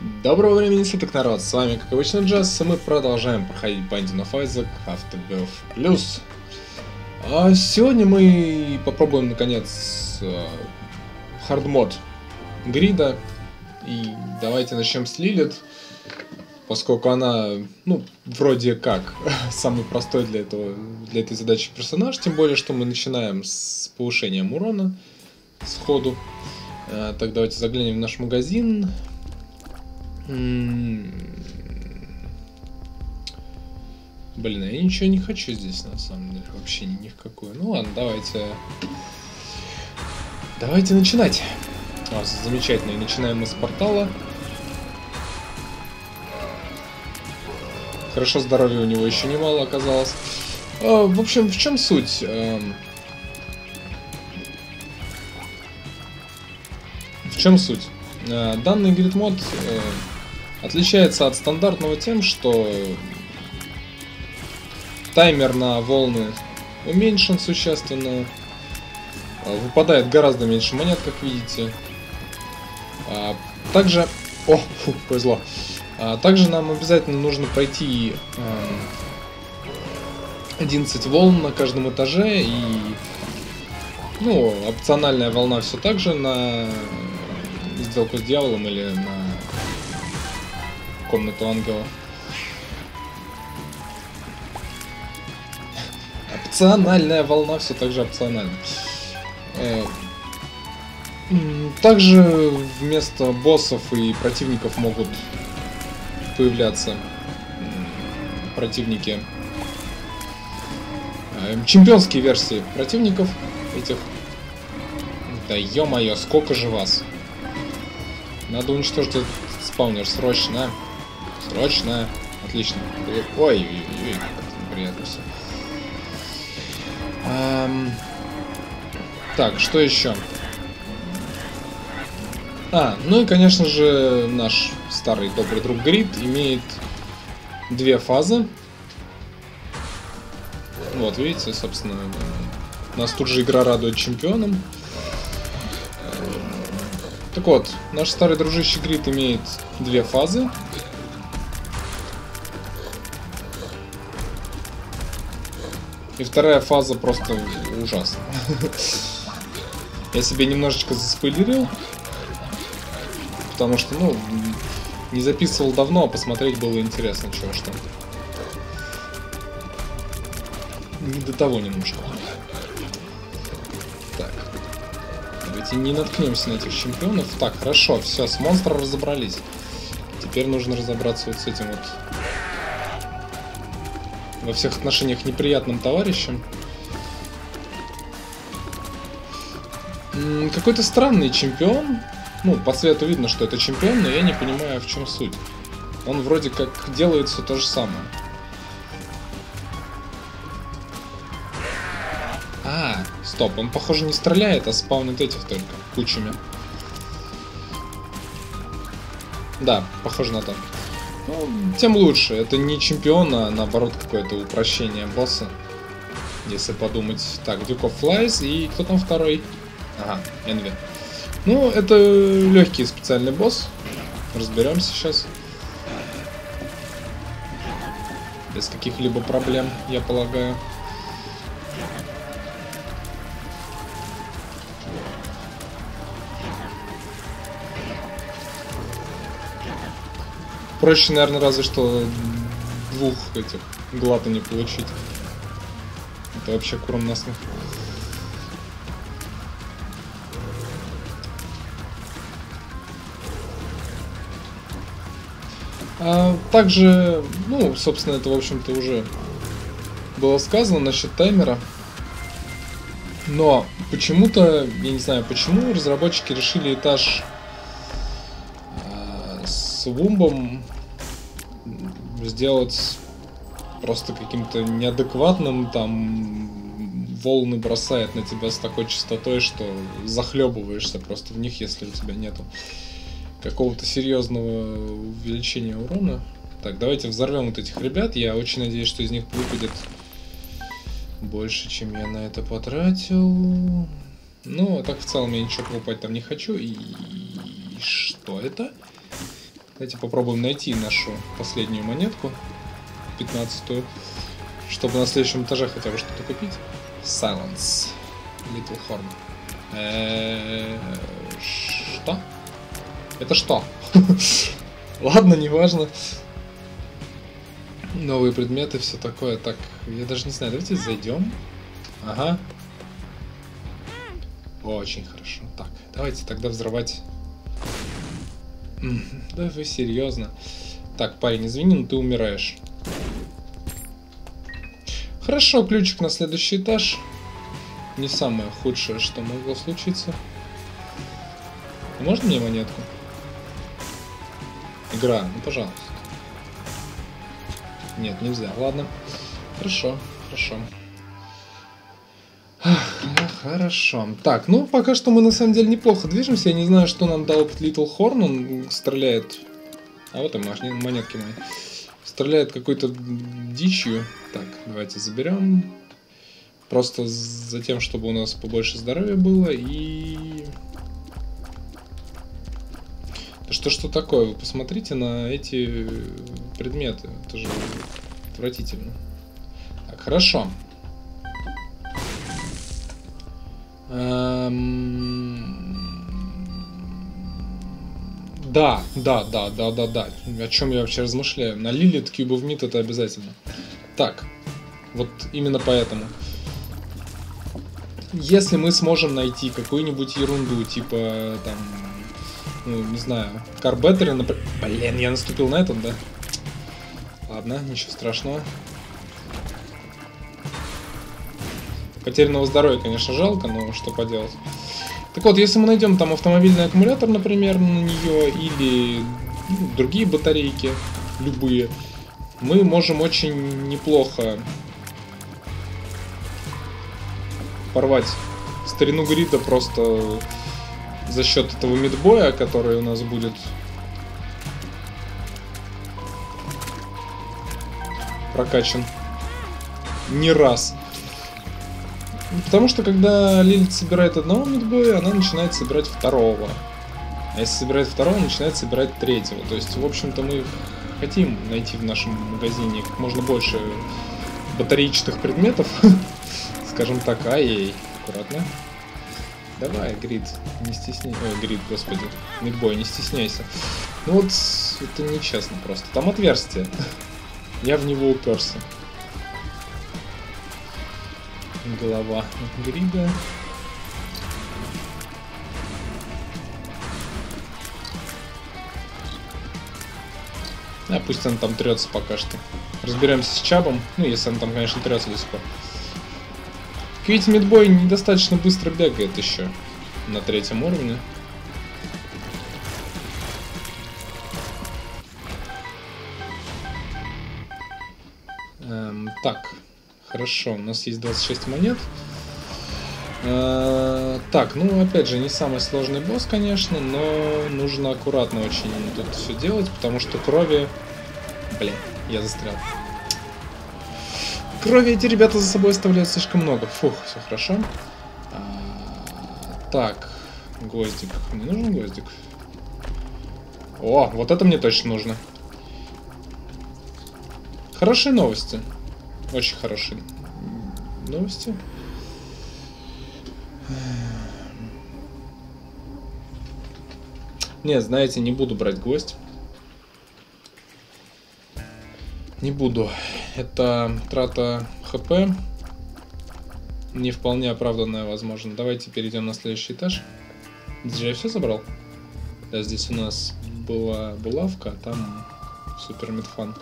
Доброго времени суток, народ! С вами, как обычно, Джаз, и мы продолжаем проходить Binding of Isaac Afterbirth Plus. А сегодня мы попробуем, наконец, хардмод грида. И давайте начнем с Лилит, поскольку она, вроде как, самый простой для этой задачи персонаж, тем более, что мы начинаем с повышением урона сходу. Так, давайте заглянем в наш магазин. Блин, я ничего не хочу здесь, на самом деле, вообще ни в какую. Ну ладно, давайте начинать. Замечательно, и начинаем мы с портала. Хорошо, здоровья у него еще немало оказалось. В общем, в чем суть? В чем суть? Данный грид-мод отличается от стандартного тем, что таймер на волны уменьшен существенно, выпадает гораздо меньше монет, как видите. Также... повезло. Также нам обязательно нужно пройти 11 волн на каждом этаже, и опциональная волна все так же на сделку с дьяволом или на комнату ангела. Опциональная волна все так же опциональна. Также вместо боссов и противников могут появляться противники, чемпионские версии противников этих. Да ё-моё, сколько же вас! Надо уничтожить этот спаунер срочно. Срочно. Отлично. Ой, как приятно все. Так, что еще? Ну и, конечно же, наш старый добрый друг Грид имеет две фазы. Вот, видите, собственно, нас тут же игра радует чемпионом. Так вот, наш старый дружище Грид имеет две фазы. И вторая фаза просто ужасна. Я себе немножечко заспойлерил. Потому что, не записывал давно, а посмотреть было интересно, чего что. Не до того немножко. Так. Давайте не наткнемся на этих чемпионов. Так, хорошо, все, с монстром разобрались. Теперь нужно разобраться вот с этим вот во всех отношениях неприятным товарищем. Какой-то странный чемпион. По цвету видно, что это чемпион, но я не понимаю, в чем суть. Он вроде как делает все то же самое. Стоп, он, похоже, не стреляет, а спаунит этих только кучами. Да, похоже на то. Тем лучше. Это не чемпион, а наоборот какое-то упрощение босса. Если подумать. Так, Duke of Flies и кто там второй? Ага, Envy. Это легкий специальный босс. Разберемся сейчас. Без каких-либо проблем, я полагаю. Проще, наверное, разве что двух этих глата не получить. Это вообще куром насмех. Также, собственно, это, в общем-то, уже было сказано насчет таймера. Но почему-то, я не знаю почему, разработчики решили этаж с вумбом сделать просто каким-то неадекватным, там волны бросает на тебя с такой частотой, что захлебываешься просто в них, если у тебя нету какого-то серьезного увеличения урона. Так, давайте взорвем вот этих ребят. Я очень надеюсь, что из них выпадет больше, чем я на это потратил. А так в целом я ничего покупать там не хочу. И что это? Давайте попробуем найти нашу последнюю монетку, 15-ю, чтобы на следующем этаже хотя бы что-то купить. Silence. Little Horn. Что? Это что? Ладно, неважно. Новые предметы, все такое. Так, я даже не знаю, давайте зайдем. Ага. Очень хорошо. Так, давайте тогда взрывать. Да вы серьезно. Так, парень, извини, но ты умираешь. Хорошо, ключик на следующий этаж. Не самое худшее, что могло случиться. А можно мне монетку? Игра, ну пожалуйста. Нет, нельзя. Ладно. Хорошо, хорошо. Хорошо. Так, ну пока что мы на самом деле неплохо движемся. Я не знаю, что нам дал Little Horn. Он стреляет. А вот и монетки мои. Стреляет какой-то дичью. Так, давайте заберем. Просто за тем, чтобы у нас побольше здоровья было. И... Да что такое? Вы посмотрите на эти предметы. Это же отвратительно. Так, хорошо. Да. О чем я вообще размышляю? На Lilith Cube of Meat это обязательно. Так, вот именно поэтому. Если мы сможем найти какую-нибудь ерунду, типа там, ну, не знаю, Car Battery, например. Блин, я наступил на этот, да? Ладно, ничего страшного. Потерянного здоровья, конечно, жалко, но что поделать. Так вот, если мы найдем там автомобильный аккумулятор, например, на нее, или другие батарейки, любые, мы можем очень неплохо порвать старину Грида просто за счет этого мидбоя, который у нас будет прокачан не раз. Потому что когда Лилит собирает одного мидбоя, она начинает собирать второго. А если собирает второго, начинает собирать третьего. То есть, в общем-то, мы хотим найти в нашем магазине как можно больше батареечных предметов. Скажем так, ай-яй, аккуратно. Давай, Грид, не стесняйся. Ой, Грид, господи, мидбой, не стесняйся. Ну вот, это нечестно просто. Там отверстие. Я в него уперся. Голова Грида. А пусть он там трется пока что. Разберемся с Чабом. Ну, если он там, конечно, трется до сих пор. Как видите, мидбой недостаточно быстро бегает еще на 3-м уровне. Так, хорошо, у нас есть 26 монет. Так, ну опять же, не самый сложный босс, конечно, но нужно аккуратно очень тут все делать, потому что крови... Блин, я застрял. Крови эти ребята за собой оставляют слишком много. Фух, все хорошо. Так, гвоздик. Мне нужен гвоздик? О, вот это мне точно нужно. Хорошие новости. Очень хорошие новости. Не, знаете, не буду брать гвоздь. Не буду. Это трата ХП. Не вполне оправданная, возможно. Давайте перейдем на следующий этаж. Здесь же я все забрал? Да, здесь у нас была булавка, а там супер мидфан.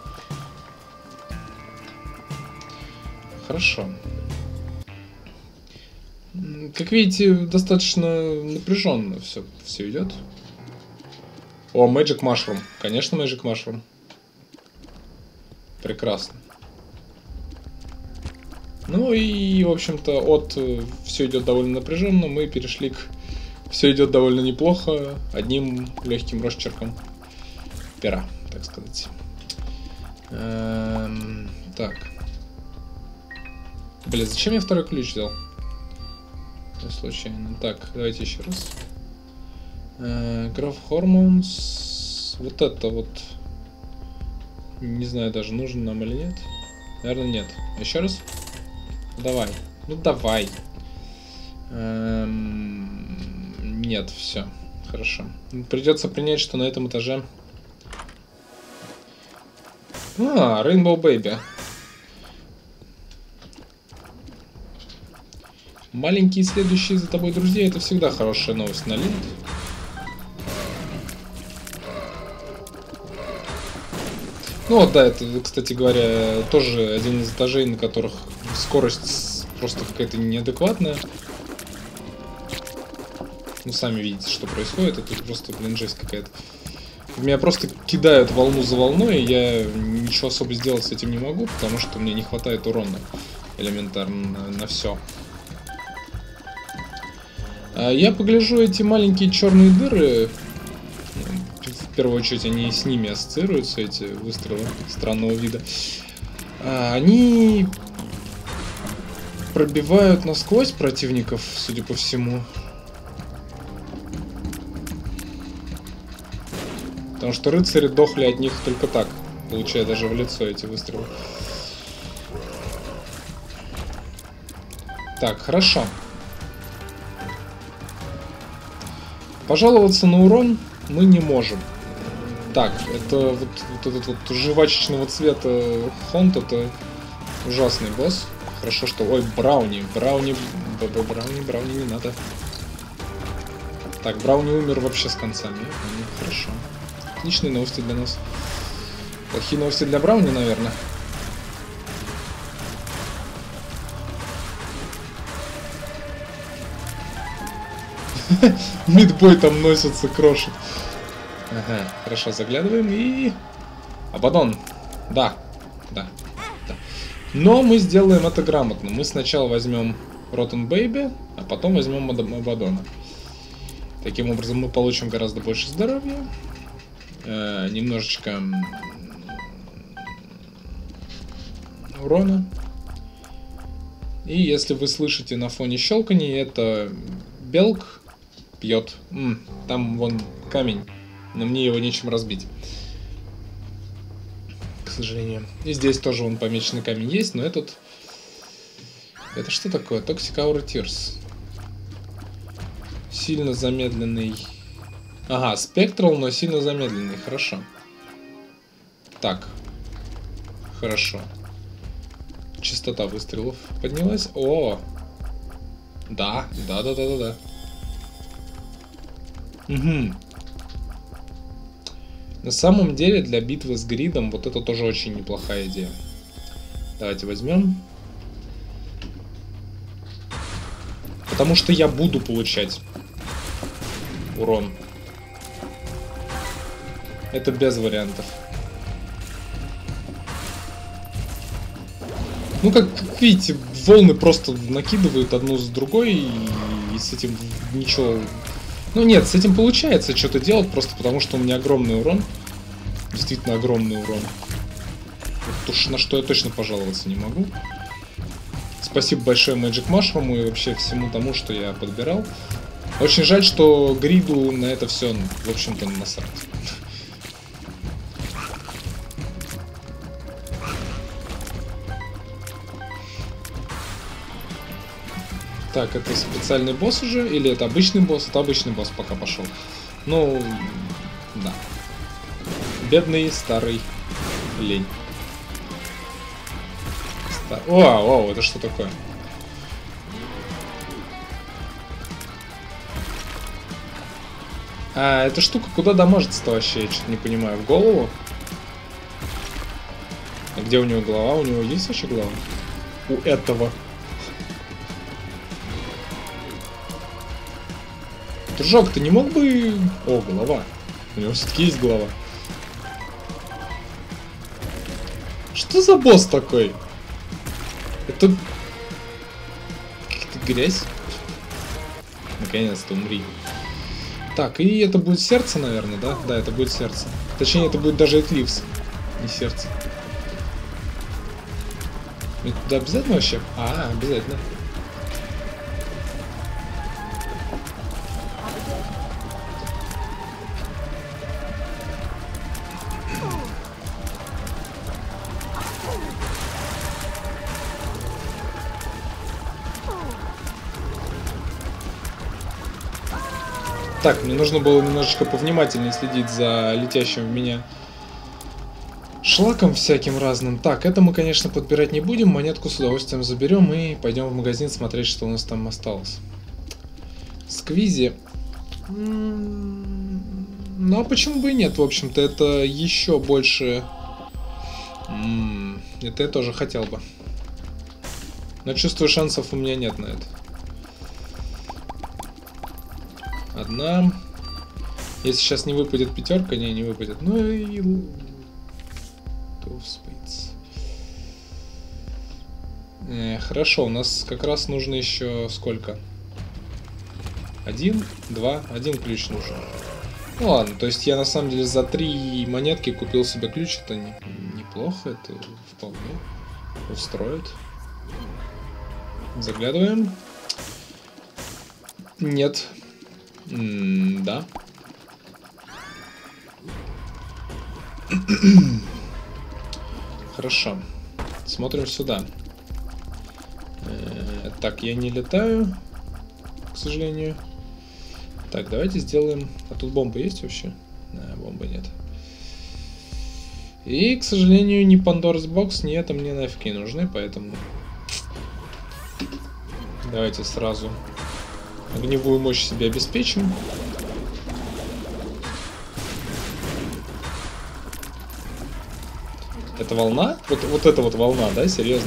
Хорошо. Как видите, достаточно напряженно все идет. О, Magic Mushroom. Конечно, Magic Mushroom. Прекрасно. Ну и, в общем-то, от все идет довольно напряженно, мы перешли к все идет довольно неплохо, одним легким росчерком пера, так сказать. Так. Бля, зачем я второй ключ взял? Случайно. Так, давайте еще раз. Growth Hormones. вопрос. Вот это вот... Не знаю даже, нужен нам или нет. Наверное, нет. Еще раз? Давай. Ну, давай. Нет, все. Хорошо. Придется принять, что на этом этаже... Rainbow Baby. Маленькие следующие за тобой друзья — это всегда хорошая новость на лент. Ну вот, да, это, кстати говоря, тоже один из этажей, на которых скорость просто какая-то неадекватная. Ну, сами видите, что происходит. Это просто, блин, жесть какая-то. Меня просто кидают волну за волной, и я ничего особо сделать с этим не могу, потому что мне не хватает урона элементарно на все. Я погляжу, эти маленькие черные дыры, в первую очередь они с ними ассоциируются, эти выстрелы странного вида. Они пробивают насквозь противников, судя по всему. Потому что рыцари дохли от них только так, получая даже в лицо эти выстрелы. Так, хорошо. Пожаловаться на урон мы не можем. Так, это вот этот вот жвачечного цвета Хонт, это ужасный босс. Хорошо, что... Ой, Брауни не надо. Так, Брауни умер вообще с концами. Хорошо. Отличные новости для нас. Плохие новости для Брауни, наверное. Мидбой там носится, крошит. Ага, хорошо, заглядываем и... Абадон. Да. Но мы сделаем это грамотно. Мы сначала возьмем Rotten Baby, а потом возьмем Абадона. Таким образом мы получим гораздо больше здоровья. Немножечко урона. И если вы слышите на фоне щелканье, это Белк пьет. Там вон камень, но мне его нечем разбить, к сожалению. И здесь тоже вон помеченный камень есть, но этот... Это что такое? Toxic Aura Tears. Сильно замедленный... Ага, Spectral, но сильно замедленный. Хорошо. Так. Хорошо. Частота выстрелов поднялась. О! Да. Угу. На самом деле, для битвы с гридом вот это тоже очень неплохая идея. Давайте возьмем. Потому что я буду получать урон. Это без вариантов. Ну, как видите, волны просто накидывают одну с другой, и с этим ничего... Ну нет, с этим получается что-то делать, просто потому что у меня огромный урон. Действительно огромный урон. Вот уж на что я точно пожаловаться не могу. Спасибо большое Magic Mushroom и вообще всему тому, что я подбирал. Очень жаль, что гриду на это все, в общем-то, насрать. Так, это специальный босс уже? Или это обычный босс? Это обычный босс пока пошел. Ну, да. Бедный старый лень. О, это что такое? А, эта штука куда дамажится-то вообще? Я что-то не понимаю. В голову? А где у него голова? У него есть вообще голова? У этого. Дружок, ты не мог бы... О, голова. У него все-таки есть голова. Что за босс такой? Это... Какая-то грязь. Наконец-то умри. Так, и это будет сердце, наверное, да? Да, это будет сердце. Точнее, это будет даже Эклипс. Не сердце. Это туда обязательно вообще? А, обязательно. Так, мне нужно было немножечко повнимательнее следить за летящим в меня шлаком всяким разным. Так, это мы, конечно, подбирать не будем. Монетку с удовольствием заберем и пойдем в магазин смотреть, что у нас там осталось. Сквизи. Ну, а почему бы и нет, в общем-то, это еще больше... Это я тоже хотел бы. Но чувствую, шансов у меня нет на это. Одна. Если сейчас не выпадет пятерка, не выпадет. Ну и... Хорошо, у нас как раз нужно еще сколько? 1, 2, 1 ключ нужен. Ну ладно, то есть я на самом деле за 3 монетки купил себе ключ. Это неплохо, это вполне устроит. Заглядываем. Нет. Да. Хорошо. Смотрим сюда. Так, я не летаю, к сожалению. Так, давайте сделаем... А тут бомба есть вообще? Да, бомбы нет. И, к сожалению, ни Pandora's Box, ни это мне нафиг не нужны, поэтому... Давайте сразу огневую мощь себе обеспечим. Это волна? Вот это вот волна, да? Серьезно?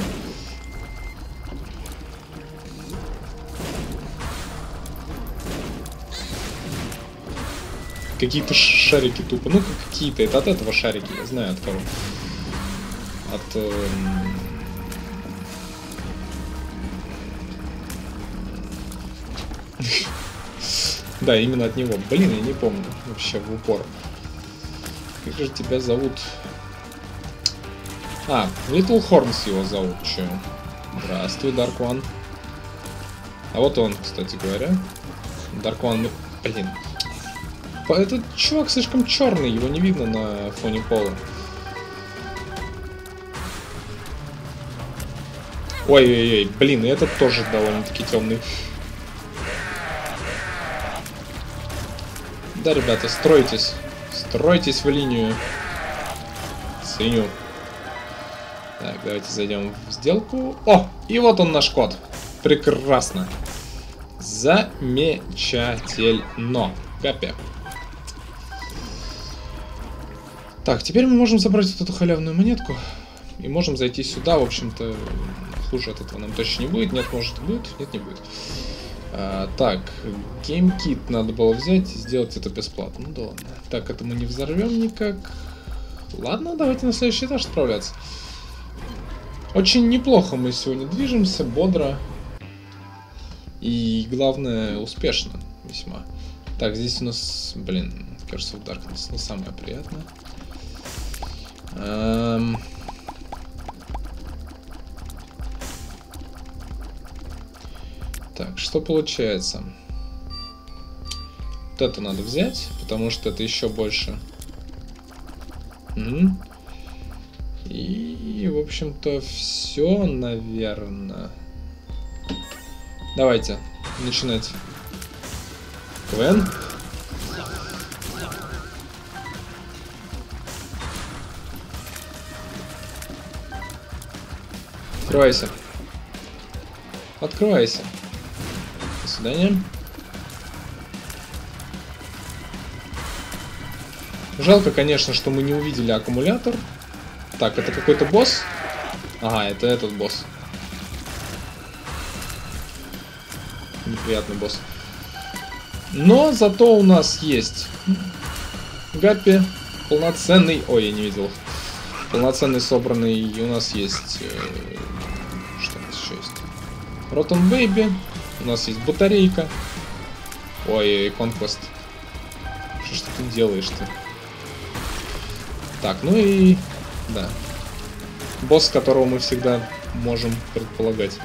Какие-то шарики тупо. Ну, какие-то. Это от этого шарики. Я знаю от кого. От... Да, именно от него. Блин, я не помню. Вообще в упор. Как же тебя зовут? А, Little Horns его зовут. Че? Здравствуй, Dark One. А вот он, кстати говоря. Dark One... Блин. Этот чувак слишком черный, его не видно на фоне пола. Ой-ой-ой, блин, и этот тоже довольно-таки темный. Да, ребята, стройтесь. Стройтесь в линию. Ценю. Так, давайте зайдем в сделку. О, и вот он наш код. Прекрасно. Замечательно. Капе. Так, теперь мы можем забрать вот эту халявную монетку. И можем зайти сюда, в общем-то, хуже от этого нам точно не будет. Нет, может будет, нет, не будет. Так, геймкит надо было взять и сделать это бесплатно. Ну да ладно. Так, это мы не взорвем никак. Ладно, давайте на следующий этаж отправляться. Очень неплохо мы сегодня движемся, бодро. И главное, успешно весьма. Так, здесь у нас, блин, Curse of Darkness не самое приятное. Так, что получается? Вот это надо взять, потому что это еще больше. И, в общем-то, все, наверное. Давайте начинать. КВН. Открывайся. Открывайся. До свидания. Жалко, конечно, что мы не увидели аккумулятор. Так, это какой-то босс? Ага, это этот босс. Неприятный босс. Но зато у нас есть Гаппи полноценный. Ой, я не видел. Полноценный собранный. И у нас есть... что у нас еще есть? Rotten Baby. У нас есть батарейка. Ой, Conquest. Что ты делаешь-то? Так, ну и... Да. Босс, которого мы всегда можем предполагать.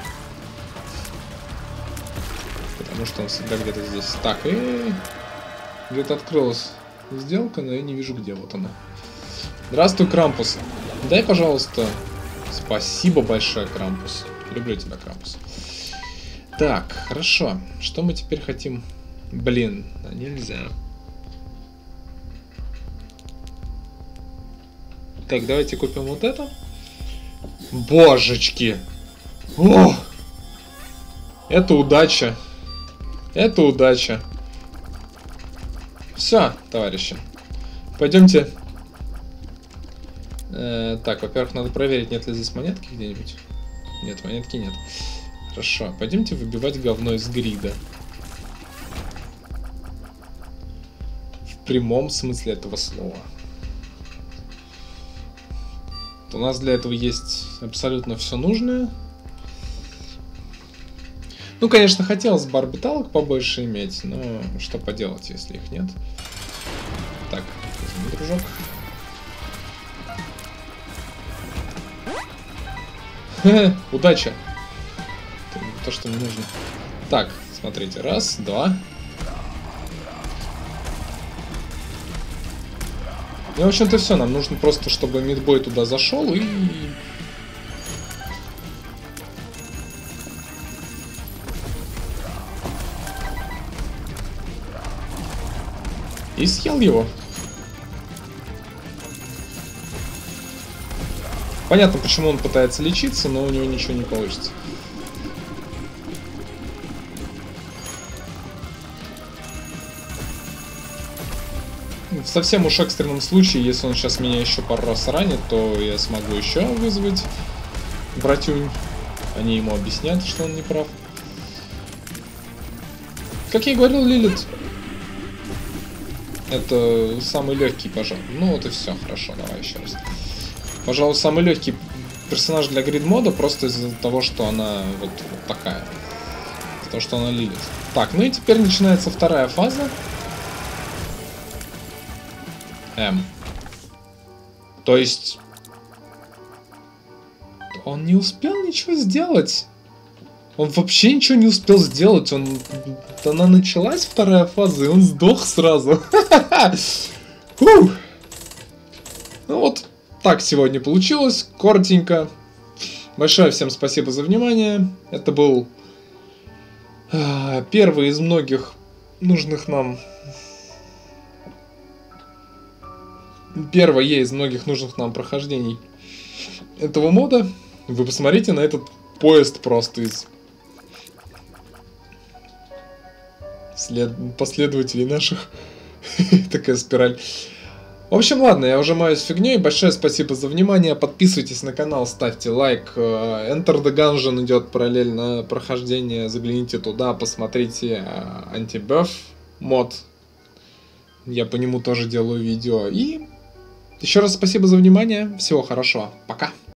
Потому что он всегда где-то здесь. Так, и... Где-то открылась сделка, но я не вижу, где. Вот она. Здравствуй, Крампус. Дай, пожалуйста. Спасибо большое, Крампус. Люблю тебя, Крампус. Так, хорошо. Что мы теперь хотим Блин, нельзя. Так, давайте купим вот это. Божечки! О! Это удача. Это удача. Все, товарищи. Пойдемте. Так, во-первых, надо проверить, нет ли здесь монетки где-нибудь. Нет, монетки нет. Хорошо, пойдемте выбивать говно из грида. В прямом смысле этого слова. У нас для этого есть абсолютно все нужное. Ну, конечно, хотелось бы орбиталок побольше иметь, но что поделать, если их нет. Так, возьми, дружок. Удача. То, что мне нужно. Так, смотрите, раз, два. Ну, в общем-то, все. Нам нужно просто, чтобы мидбой туда зашел и... И съел его. Понятно, почему он пытается лечиться, но у него ничего не получится. В совсем уж экстренном случае, если он сейчас меня еще пару раз ранит, то я смогу еще вызвать братюнь. Они ему объяснят, что он не прав. Как я и говорил, Лилит это самый легкий, пожалуй. Ну вот и все, хорошо, давай еще раз. Пожалуй, самый легкий персонаж для грид-мода, просто из-за того, что она вот такая. Из-за того, что она Лилит. Так, ну и теперь начинается вторая фаза. То есть... Он не успел ничего сделать. Он вообще ничего не успел сделать. Она началась вторая фаза, и он сдох сразу. Ну вот, так сегодня получилось. Коротенько. Большое всем спасибо за внимание. Это был первый из многих нужных нам... Первое из многих нужных нам прохождений этого мода. Вы посмотрите на этот поезд просто из последователей наших. Такая спираль. В общем, ладно, я уже маюсь фигней. Большое спасибо за внимание. Подписывайтесь на канал, ставьте лайк. Enter the Gungeon идет параллельно прохождение. Загляните туда, посмотрите Anti-Buff мод. Я по нему тоже делаю видео. И еще раз спасибо за внимание. Всего хорошего. Пока.